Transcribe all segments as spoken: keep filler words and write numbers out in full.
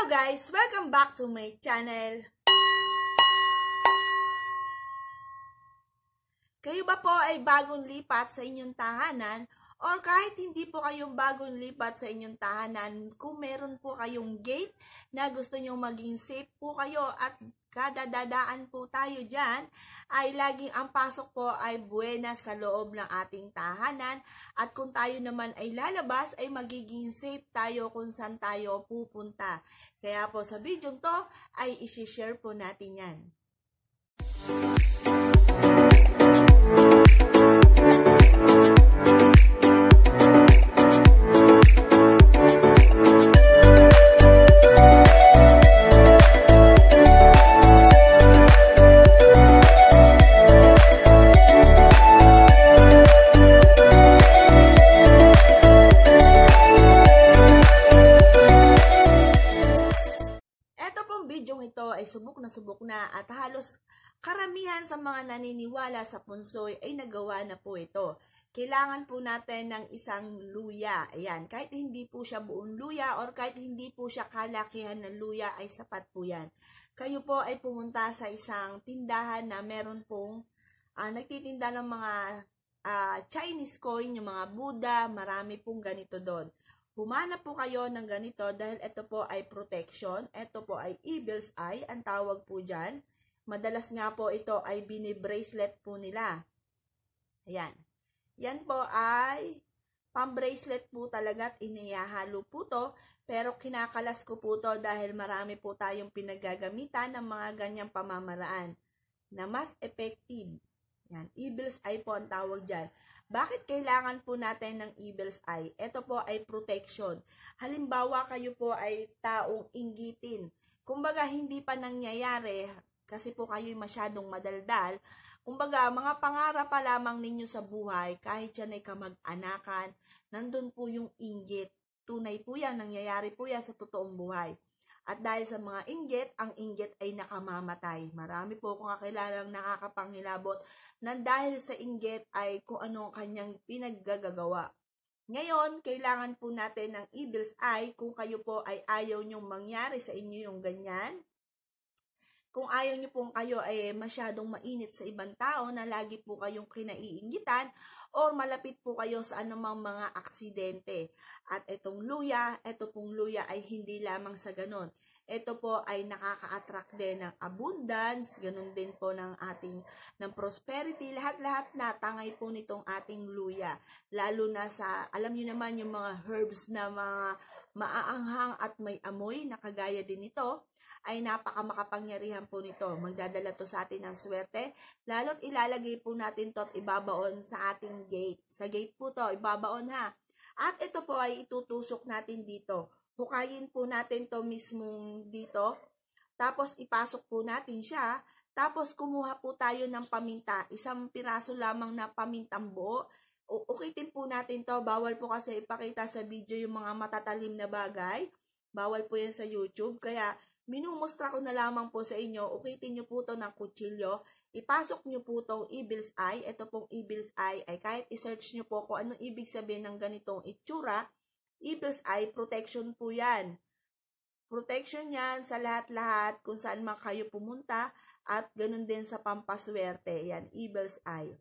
guys! Welcome back to my channel. Kayo ba po ay bagong lipat sa inyong tahanan? Or kahit hindi po kayong bagong lipat sa inyong tahanan, kung meron po kayong gate na gusto nyo maging safe po kayo at kada dadaan po tayo dyan, ay laging ang pasok po ay buena sa loob ng ating tahanan. At kung tayo naman ay lalabas, ay magiging safe tayo kung saan tayo pupunta. Kaya po sa video to, ay isi-share po natin yan. Ito ay subok na subok na at halos karamihan sa mga naniniwala sa punsoy ay nagawa na po ito. Kailangan po natin ng isang luya. Ayan, kahit hindi po siya buong luya or kahit hindi po siya kalakihan ng luya ay sapat po yan. Kayo po ay pumunta sa isang tindahan na meron pong uh, nagtitinda ng mga uh, Chinese coin, yung mga Buddha, marami pong ganito doon. Humanap po kayo ng ganito dahil ito po ay protection. Ito po ay evil's eye, ang tawag po dyan. Madalas nga po ito ay bini-bracelet po nila. Ayan. Yan po ay pang-bracelet po talaga at inihahalo po to. Pero kinakalas ko po to dahil marami po tayong pinagagamitan ng mga ganyang pamamaraan na mas effective. Yan. Evil's eye po ang tawag dyan. Bakit kailangan po natin ng evil's eye? Ito po ay protection. Halimbawa, kayo po ay taong inggitin. Kumbaga, hindi pa nangyayari kasi po kayo masyadong madaldal. Kumbaga, mga pangarap pa lamang ninyo sa buhay, kahit yan ay kamag-anakan, nandun po yung inggit. Tunay po yan, nangyayari po yan sa totoong buhay. At dahil sa mga inggit, ang inggit ay nakamamatay. Marami po akong kakilalang nakakapanghilabot na dahil sa inggit ay kung anong kanyang pinaggagawa. Ngayon, kailangan po natin ng evil's eye kung kayo po ay ayaw nyong mangyari sa inyo yung ganyan. Kung ayaw nyo pong kayo ay masyadong mainit sa ibang tao na lagi po kayong kinaiingitan or malapit po kayo sa anumang mga aksidente. At itong luya, ito pong luya ay hindi lamang sa ganon. Ito po ay nakaka-attract din ng abundance, ganun din po ng ating ng prosperity. Lahat-lahat na tangay po nitong ating luya. Lalo na sa, alam nyo naman yung mga herbs na mga maaanghang at may amoy na kagaya din ito, ay napaka makapangyarihan po nito. Magdadala to sa atin ng swerte. Lalo't ilalagay po natin to at ibabaon sa ating gate. Sa gate po to, ibabaon ha. At ito po ay itutusok natin dito. Hukayin po natin to mismong dito. Tapos ipasok po natin siya. Tapos kumuha po tayo ng paminta. Isang piraso lamang na pamintang buo. Ukitin po natin to. Bawal po kasi ipakita sa video yung mga matatalim na bagay. Bawal po yan sa YouTube. Kaya minumustra ko na lamang po sa inyo, ukitin nyo po ito ng kutsilyo, ipasok nyo po itong evil's eye. Ito pong evil's eye ay kahit isearch nyo po kung anong ibig sabihin ng ganitong itsura, evil's eye, protection po yan. Protection yan sa lahat-lahat kung saan man kayo pumunta at ganun din sa pampaswerte. Yan, evil's eye.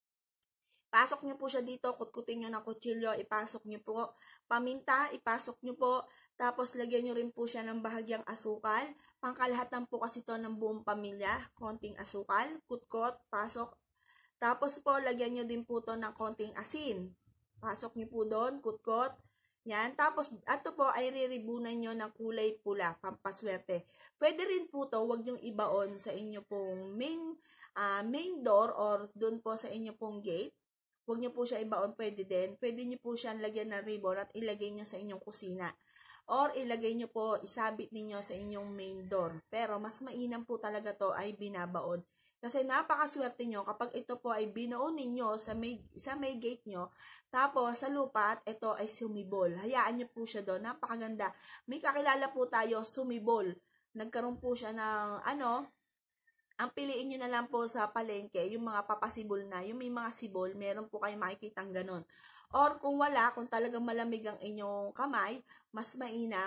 Pasok nyo po siya dito, kutkutin nyo ng kutsilyo, ipasok nyo po. Paminta, ipasok nyo po. Tapos, lagyan nyo rin po siya ng bahagyang asukal. Pangkalahatan po kasi ito ng buong pamilya. Konting asukal, kutkot, pasok. Tapos po, lagyan nyo din po ito ng konting asin. Pasok nyo po doon, kutkot. Yan. Tapos, ito po ay riribunan nyo ng kulay pula, pampaswerte. Pwede rin po ito, huwag nyo ibaon sa inyo pong main, uh, main door or doon po sa inyo pong gate. Huwag nyo po siya ibaon, pwede din. Pwede nyo po siya lagyan ng ribbon at ilagay nyo sa inyong kusina. Or ilagay nyo po, isabit ninyo sa inyong main door. Pero mas mainam po talaga to ay binabaon. Kasi napakaswerte nyo kapag ito po ay binaon ninyo sa may, sa may gate nyo. Tapos sa lupa at ito ay sumibol. Hayaan nyo po siya doon. Napakaganda. May kakilala po tayo, sumibol. Nagkaroon po siya ng ano, ang piliin nyo na lang po sa palengke, yung mga papasibol na, yung may mga sibol, meron po kayo makikitang ganun. Or kung wala, kung talagang malamig ang inyong kamay, mas mainam,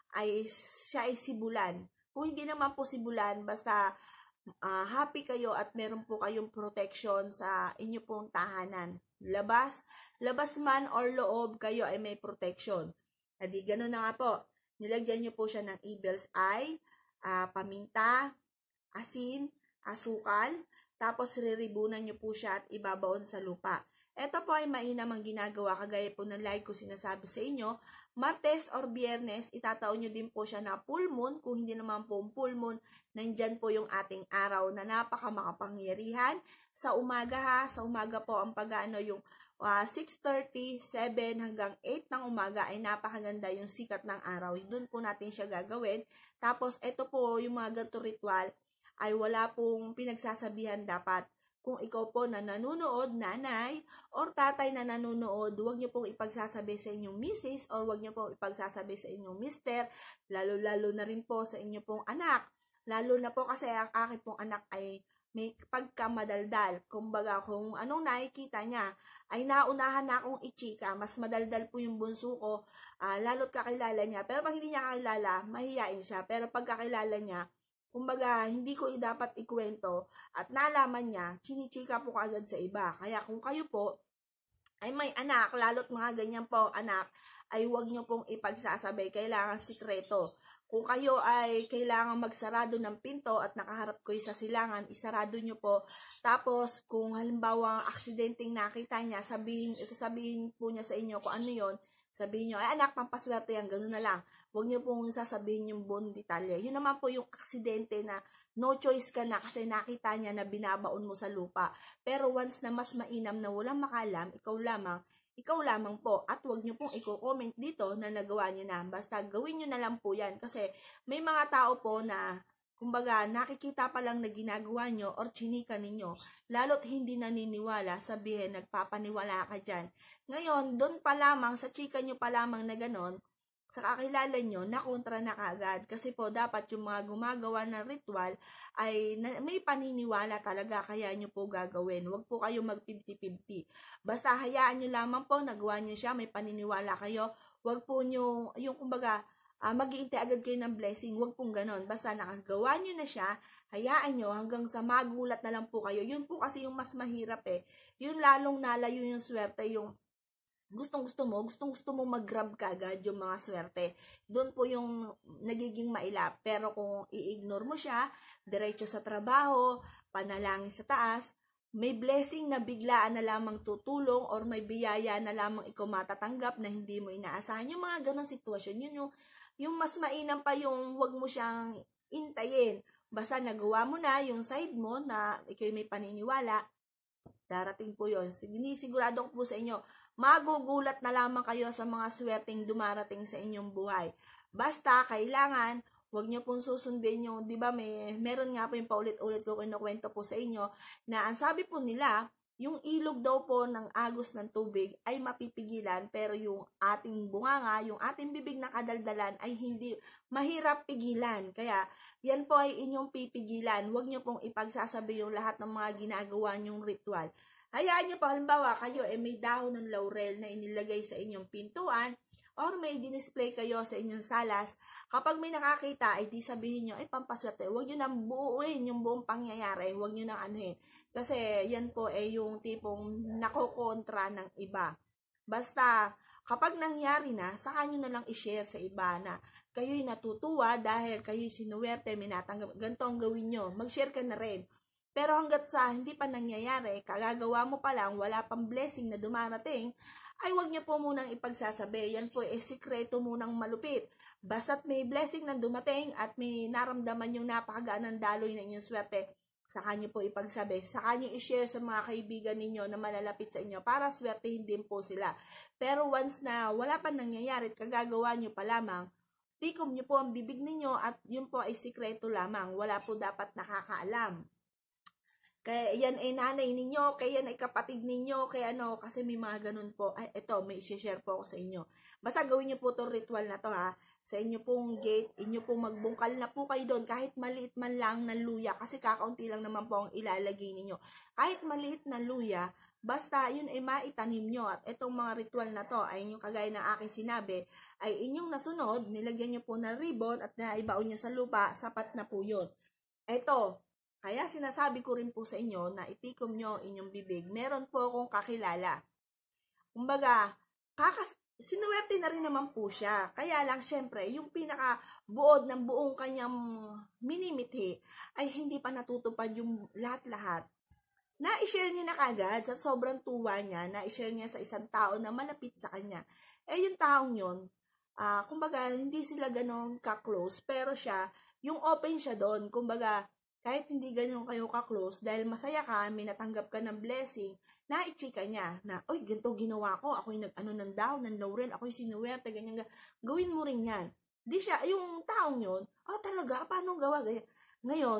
ay siya ay sibulan. Kung hindi naman po sibulan, basta uh, happy kayo at meron po kayong protection sa inyo pong tahanan. Labas, labas man or loob, kayo ay may protection. Adi, ganun na nga po. Nilagyan nyo po siya ng evil's eye, uh, paminta, asin, asukal, tapos riribunan nyo po siya at ibabaon sa lupa. Ito po ay mainam ang ginagawa, kagaya po ng like ko sinasabi sa inyo. Martes or Biyernes, itataon nyo din po siya na full moon. Kung hindi naman po full moon, nandyan po yung ating araw na napaka makapangyarihan. Sa umaga ha, sa umaga po ang pag-ano yung uh, six thirty, seven hanggang eight ng umaga ay napakaganda yung sikat ng araw. Doon po natin siya gagawin. Tapos ito po yung mga ganito ritual ay wala pong pinagsasabihan dapat. Kung ikaw po na nanonood, nanay, or tatay na nanonood, huwag niyo pong ipagsasabi sa inyong missis, or huwag niyo pong ipagsasabi sa inyong mister, lalo-lalo na rin po sa inyong pong anak. Lalo na po kasi ang aking pong anak ay may pagkamadaldal. Kumbaga, kung anong nakikita niya, ay naunahan na akong ichika, mas madaldal po yung bunso ko, uh, lalo't kakilala niya. Pero pag hindi niya kakilala, mahihain siya. Pero pag kakilala niya, kumbaga, hindi ko dapat ikwento at nalaman niya, chinichika po kaagad sa iba. Kaya kung kayo po ay may anak, lalo't mga ganyan po anak, ay huwag nyo pong ipagsasabay. Kailangan sikreto. Kung kayo ay kailangan magsarado ng pinto at nakaharap kayo sa silangan, isarado nyo po. Tapos, kung halimbawa aksidenteng nakita niya, sabihin, sasabihin po niya sa inyo kung ano yon. Sabihin nyo, ay anak, pampaswerte yan, gano'n na lang. Huwag nyo pong sasabihin yung buong detalye. Yun naman po yung aksidente na no choice ka na kasi nakita niya na binabaon mo sa lupa. Pero once na mas mainam na walang makalam, ikaw lamang, ikaw lamang po. At huwag nyo pong i-comment dito na nagawa nyo na. Basta gawin nyo na lang po yan. Kasi may mga tao po na, kumbaga, nakikita pa lang na ginagawa nyo or chinika ninyo. Lalo't hindi naniniwala, sabihin, nagpapaniwala ka dyan. Ngayon, doon pa lamang, sa chika nyo pa lamang na ganon, sa kakilala nyo, nakontra na kaagad. Kasi po, dapat yung mga gumagawa ng ritual ay na, may paniniwala talaga, kaya nyo po gagawin. Huwag po kayo mag fifty fifty. Basta hayaan nyo lamang po, nagawa nyo siya, may paniniwala kayo. Huwag po nyo, yung kumbaga, uh, mag-iintay agad kayo ng blessing. Huwag pong ganon. Basta nakagawa nyo na siya, hayaan nyo hanggang sa magulat na lang po kayo. Yun po kasi yung mas mahirap eh. Yun lalong nalayo yung swerte, yung gustong-gusto mo, gustong-gusto mo mag-grab ka agad yung mga swerte. Doon po yung nagiging mailap. Pero kung i-ignore mo siya, diretso sa trabaho, panalangin sa taas, may blessing na biglaan na lamang tutulong or may biyaya na lamang ikaw matatanggap na hindi mo inaasahan. Yung mga ganong sitwasyon, yun yung, yung mas mainam pa yung wag mo siyang intayin. Basta nagawa mo na yung side mo na ikaw may paniniwala, darating po yun. Sinisigurado ko po sa inyo, magugulat na lamang kayo sa mga swerteng dumarating sa inyong buhay. Basta, kailangan, huwag nyo pong susundin yung, di ba, may, meron nga po yung paulit-ulit ko kinukwento po sa inyo, na ang sabi po nila, yung ilog daw po ng agos ng tubig ay mapipigilan, pero yung ating bunganga, yung ating bibig na kadaldalan ay hindi mahirap pigilan. Kaya, yan po ay inyong pipigilan. Huwag nyo pong ipagsasabi yung lahat ng mga ginagawa nyong ritual. Hayaan nyo po, halimbawa, kayo ay may dahon ng laurel na inilagay sa inyong pintuan or may dinisplay kayo sa inyong salas. Kapag may nakakita, ay di sabihin nyo, ay pampaswerte. Huwag nyo nang buuin yung buong pangyayari. Huwag nyo nang anuhin. Kasi yan po ay yung tipong nakokontra ng iba. Basta, kapag nangyari na, saka nyo na lang i-share sa iba na kayo'y natutuwa dahil kayo'y sinuwerte, may natanggap. Ganito ang gawin nyo. Mag-share ka na rin. Pero hanggat sa hindi pa nangyayari, kagagawa mo pa lang, wala pang blessing na dumarating, ay huwag niyo po munang ipagsasabi. Yan po ay sikreto munang malupit. Basta't may blessing na dumating at may naramdaman yung napakagaan ng daloy na inyong swerte, saka niyo po ipagsabi. Saka niyo i-share sa mga kaibigan ninyo na malalapit sa inyo para swertehin din po sila. Pero once na wala pa nangyayari at kagagawa niyo pa lamang, tikom niyo po ang bibig ninyo at yun po ay sikreto lamang. Wala po dapat nakakaalam. Kaya yan ay nanay ninyo, kaya yan ay kapatid ninyo, kaya ano, kasi may mga ganun po. Ay, ito, may i-share po ako sa inyo. Basta gawin niyo po itong ritual na to ha. sa inyo pong gate, inyo pong magbungkal na po kayo doon, kahit maliit man lang na luya, kasi kakaunti lang naman po ang ilalagay ninyo. Kahit maliit na luya, basta yun ay maitanim nyo. At itong mga ritual na to, ay yung kagaya ng aking sinabi, ay inyong nasunod, nilagyan nyo po ng ribbon at naibaon nyo sa lupa, sapat na po yun. Ito, kaya sinasabi ko rin po sa inyo na itikom nyo inyong bibig. Meron po akong kakilala. Kumbaga, kakas sinuwerte na rin naman po siya. Kaya lang, syempre, yung pinaka-buod ng buong kanyang minimithi ay hindi pa natutupad yung lahat-lahat. Na-share niya na kagad sa sobrang tuwa niya, na-share niya sa isang tao na malapit sa kanya. Eh, yung taong yun, uh, kumbaga, hindi sila ganun ka-close, pero siya, yung open siya doon, kumbaga, kahit hindi ganun kayo ka-close, dahil masaya ka, may natanggap ka ng blessing, na-ichika niya, na, oy, ganito ginawa ko, ako'y nag-ano ng down, ng laurel, ako'y sinuwerte, ganyan, ganyan, gawin mo rin yan. Di siya, yung taong yun, oh, talaga, paano gawa, ganyan. Ngayon,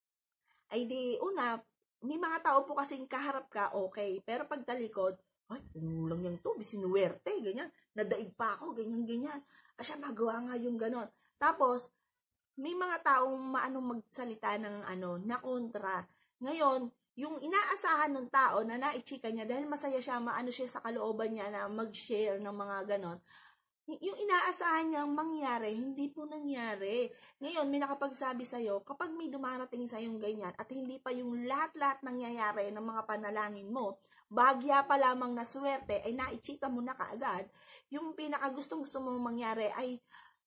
ay di, una, may mga tao po kasing kaharap ka, okay, pero pag talikod, ay, ano lang yan to, sinuwerte, ganyan, nadaig pa ako, ganyan, ganyan, asya, magawa nga yung ganon. Tapos, may mga taong maanong magsalita ng ano, na kontra. Ngayon, yung inaasahan ng tao na naichika niya dahil masaya siya, maano siya sa kalooban niya na mag-share ng mga ganon, yung inaasahan niyang mangyari, hindi po nangyari. Ngayon, may nakapagsabi sa'yo, kapag may dumarating sa'yong ganyan at hindi pa yung lahat-lahat nangyayari ng mga panalangin mo, bagya pa lamang na swerte, ay naichika mo na kaagad, yung pinakagustong-gusto mong mangyari ay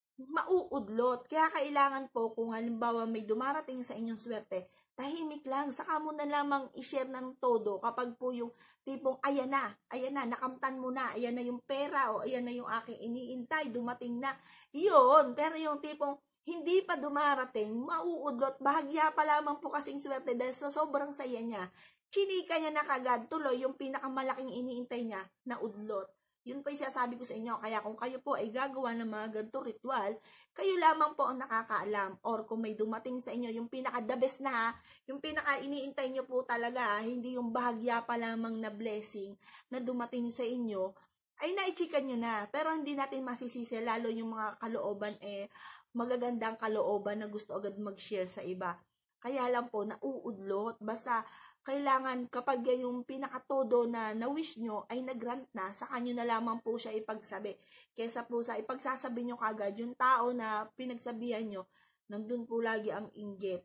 mauudlot. Kaya kailangan po, kung halimbawa may dumarating sa inyong swerte, tahimik lang, saka mo na lamang i-share ng todo kapag po yung tipong, ayan na, ayan na, nakamtan mo na, ayan na yung pera, o ayan na yung aking iniintay, dumating na. Yun, pero yung tipong, hindi pa dumarating, mauudlot, bahagya pa lamang po kasing swerte dahil so sobrang saya niya. Chinika niya na kagad, tuloy yung pinakamalaking iniintay niya na udlot. Yun po yung sinasabi ko sa inyo. Kaya kung kayo po ay gagawa ng mga ganito ritual, kayo lamang po ang nakakaalam. Or kung may dumating sa inyo, yung pinaka-the best na, yung pinaka-iniintay nyo po talaga, hindi yung bahagya pa lamang na blessing na dumating sa inyo, ay naichikan nyo na. Pero hindi natin masisisi, lalo yung mga kalooban, eh, magagandang kalooban na gusto agad mag-share sa iba. Kaya lang po, nauudlot. Basta, kailangan kapag yung pinakatodo na na-wish nyo ay nag-grant na, sa kanyo na lamang po siya ipagsabi. Kesa po sa ipagsasabi nyo kagad, yung tao na pinagsabihan nyo, nandun po lagi ang inggit.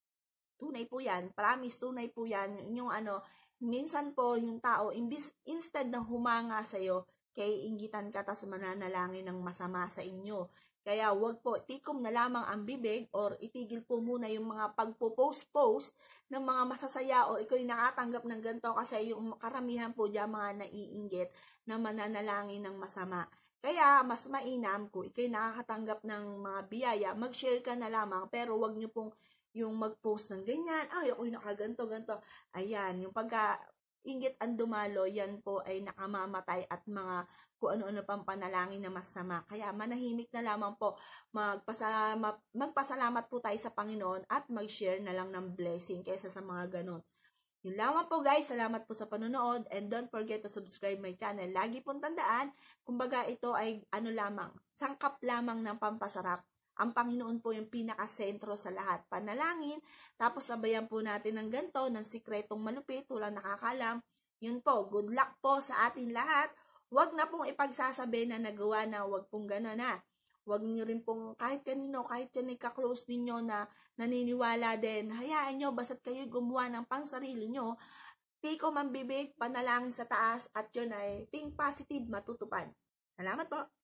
Tunay po yan, promise, tunay po yan. Yung ano, minsan po yung tao, imbis, instead na humanga sa'yo, kay inggitan ka tas mananalangin ng masama sa inyo. Kaya wag po, tikom na lamang ang bibig or itigil po muna yung mga pagpo-post-post ng mga masasaya o ikaw'y nakatanggap ng ganito kasi yung karamihan po dyan mga naiinggit na mananalangin ng masama. Kaya mas mainam kung ikaw'y nakakatanggap ng mga biyaya, mag-share ka na lamang pero wag nyo pong yung mag-post ng ganyan, ay ako'y nakaganto, ganto. Ayan, yung pagka inggit ang dumalo, yan po ay nakamamatay at mga kung ano-ano pang panalangin na masama. Kaya manahimik na lamang po, magpasalamat, magpasalamat po tayo sa Panginoon at mag-share na lang ng blessing kaysa sa mga ganon. Yun lamang po guys, salamat po sa panonood and don't forget to subscribe my channel. Lagi pong tandaan, kumbaga ito ay ano lamang, sangkap lamang ng pampasarap. Ang Panginoon po yung pinakasentro sa lahat. Panalangin, tapos sabayan po natin ng ganito, ng sikretong malupit, walang nakakalam. Yun po, good luck po sa atin lahat. Huwag na pong ipagsasabi na nagawa na, huwag pong gano'n na. Huwag nyo rin pong kahit kanino, kahit yan ay kaklose ninyo na naniniwala din, hayaan nyo, basta't kayo gumawa ng pang sarili nyo, tiko man bibig, panalangin sa taas, at yun ay think positive, matutupad. Salamat po.